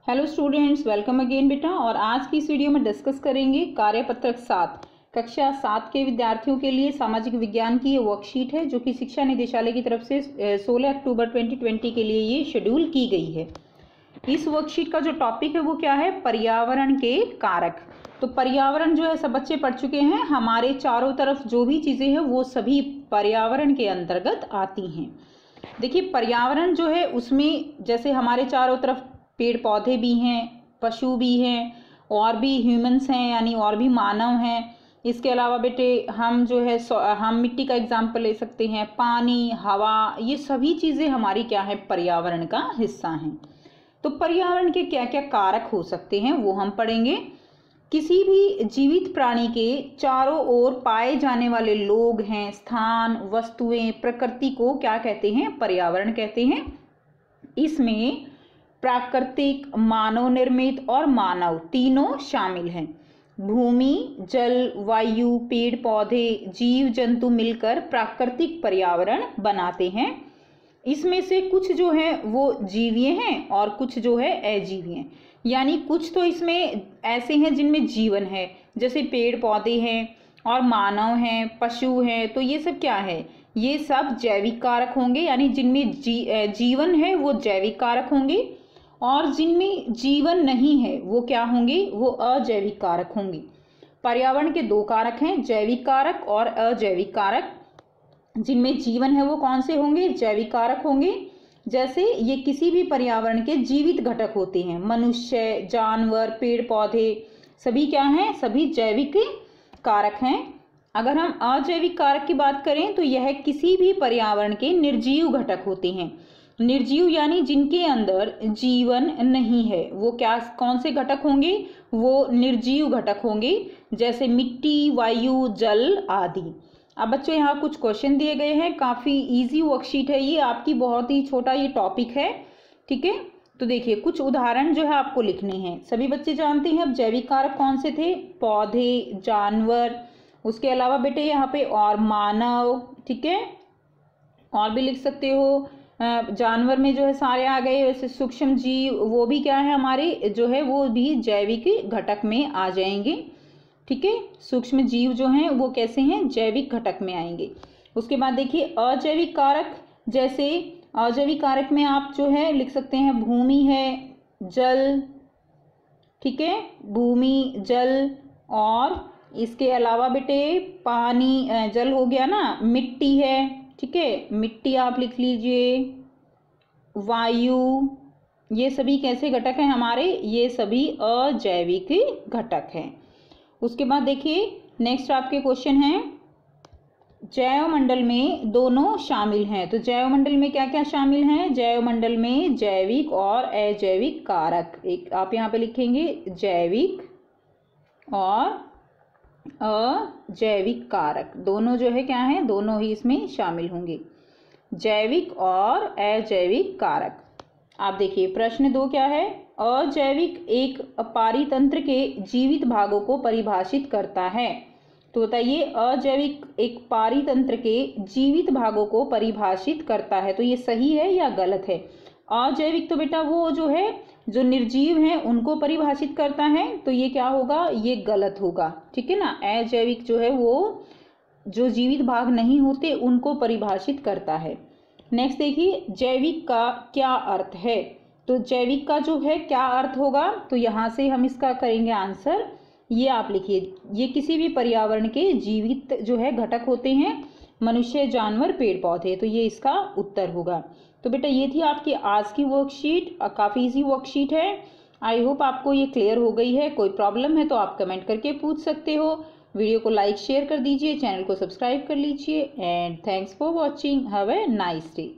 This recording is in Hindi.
हेलो स्टूडेंट्स, वेलकम अगेन बेटा। और आज की इस वीडियो में डिस्कस करेंगे कार्यपत्रक 7 कक्षा 7 के विद्यार्थियों के लिए सामाजिक विज्ञान की ये वर्कशीट है जो कि शिक्षा निदेशालय की तरफ से 16 अक्टूबर 2020 के लिए ये शेड्यूल की गई है। इस वर्कशीट का जो टॉपिक है वो क्या है? पर्यावरण के कारक। तो पर्यावरण जो है सब बच्चे पढ़ चुके हैं। हमारे चारों तरफ जो भी चीज़ें हैं वो सभी पर्यावरण के अंतर्गत आती हैं। देखिए, पर्यावरण जो है उसमें जैसे हमारे चारों तरफ पेड़ पौधे भी हैं, पशु भी हैं, और भी ह्यूमंस हैं, यानी और भी मानव हैं। इसके अलावा बेटे हम जो है हम मिट्टी का एग्जाम्पल ले सकते हैं, पानी, हवा, ये सभी चीज़ें हमारी क्या है? पर्यावरण का हिस्सा हैं। तो पर्यावरण के क्या क्या कारक हो सकते हैं वो हम पढ़ेंगे। किसी भी जीवित प्राणी के चारों ओर पाए जाने वाले लोग हैं, स्थान, वस्तुएं, प्रकृति को क्या कहते हैं? पर्यावरण कहते हैं। इसमें प्राकृतिक, मानव निर्मित और मानव तीनों शामिल हैं। भूमि, जल, वायु, पेड़ पौधे, जीव जंतु मिलकर प्राकृतिक पर्यावरण बनाते हैं। इसमें से कुछ जो है वो जीवीय हैं और कुछ जो है अजीवीय हैं। यानी कुछ तो इसमें ऐसे हैं जिनमें जीवन है, जैसे पेड़ पौधे हैं और मानव हैं, पशु हैं। तो ये सब क्या है? ये सब जैविक कारक होंगे, यानी जिनमें जीवन है वो जैविक कारक होंगे, और जिनमें जीवन नहीं है वो क्या होंगे? वो अजैविक कारक होंगे। पर्यावरण के दो कारक हैं, जैविक कारक और अजैविक कारक। जिनमें जीवन है वो कौन से होंगे? जैविक कारक होंगे। जैसे ये किसी भी पर्यावरण के जीवित घटक होते हैं, मनुष्य, जानवर, पेड़ पौधे, सभी क्या हैं? सभी जैविक कारक हैं। अगर हम अजैविक कारक की बात करें तो यह किसी भी पर्यावरण के निर्जीव घटक होते हैं। निर्जीव यानी जिनके अंदर जीवन नहीं है, वो क्या कौन से घटक होंगे? वो निर्जीव घटक होंगे, जैसे मिट्टी, वायु, जल आदि। अब बच्चों यहाँ कुछ क्वेश्चन दिए गए हैं, काफ़ी इजी वर्कशीट है ये आपकी, बहुत ही छोटा ये टॉपिक है, ठीक है। तो देखिए कुछ उदाहरण जो है आपको लिखने हैं। सभी बच्चे जानते हैं अब जैविक कारक कौन से थे? पौधे, जानवर, उसके अलावा बेटे यहाँ पे और मानव, ठीक है। और भी लिख सकते हो, जानवर में जो है सारे आ गए, वैसे सूक्ष्म जीव वो भी क्या है हमारे जो है वो भी जैविक घटक में आ जाएंगे, ठीक है। सूक्ष्म जीव जो हैं वो कैसे हैं? जैविक घटक में आएंगे। उसके बाद देखिए अजैविक कारक, जैसे अजैविक कारक में आप जो है लिख सकते हैं भूमि है, जल, ठीक है, भूमि, जल, और इसके अलावा बेटे पानी, जल हो गया ना, मिट्टी है, ठीक है, मिट्टी आप लिख लीजिए, वायु, ये सभी कैसे घटक हैं हमारे? ये सभी अजैविक घटक हैं। उसके बाद देखिए नेक्स्ट आपके क्वेश्चन हैं, जैव मंडल में दोनों शामिल हैं। तो जैव मंडल में क्या क्या शामिल हैं? जैव मंडल में जैविक और अजैविक कारक, एक आप यहाँ पे लिखेंगे जैविक और अजैविक कारक, दोनों जो है क्या है? दोनों ही इसमें शामिल होंगे, जैविक और अजैविक कारक। आप देखिए प्रश्न 2 क्या है? अजैविक एक पारितंत्र के जीवित भागों को परिभाषित करता है। तो बताइए अजैविक एक पारितंत्र के जीवित भागों को परिभाषित करता है, तो ये सही है या गलत है? अजैविक तो बेटा वो जो है जो निर्जीव हैं उनको परिभाषित करता है, तो ये क्या होगा? ये गलत होगा, ठीक है ना। अजैविक जो है वो जो जीवित भाग नहीं होते उनको परिभाषित करता है। नेक्स्ट देखिए जैविक का क्या अर्थ है? तो जैविक का जो है क्या अर्थ होगा? तो यहाँ से हम इसका करेंगे आंसर, ये आप लिखिए, ये किसी भी पर्यावरण के जीवित जो है घटक होते हैं, मनुष्य, जानवर, पेड़ पौधे, तो ये इसका उत्तर होगा। तो बेटा ये थी आपकी आज की वर्कशीट, काफ़ी इजी वर्कशीट है। आई होप आपको ये क्लियर हो गई है। कोई प्रॉब्लम है तो आप कमेंट करके पूछ सकते हो। वीडियो को लाइक शेयर कर दीजिए, चैनल को सब्सक्राइब कर लीजिए, and thanks for watching. Have a nice day.